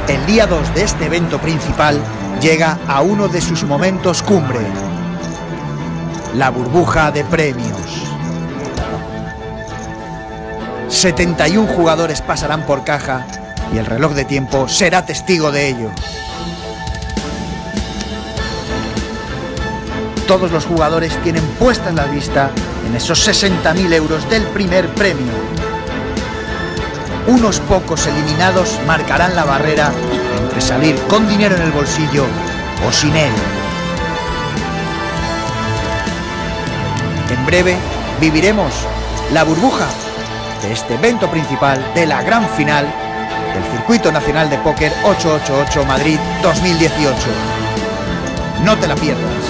El día 2 de este evento principal llega a uno de sus momentos cumbre, la burbuja de premios. 71 jugadores pasarán por caja y el reloj de tiempo será testigo de ello. Todos los jugadores tienen puesta la vista en esos 60.000 euros del primer premio. Unos pocos eliminados marcarán la barrera entre salir con dinero en el bolsillo o sin él. En breve viviremos la burbuja de este evento principal de la gran final del Circuito Nacional de Póker 888 Madrid 2018. No te la pierdas.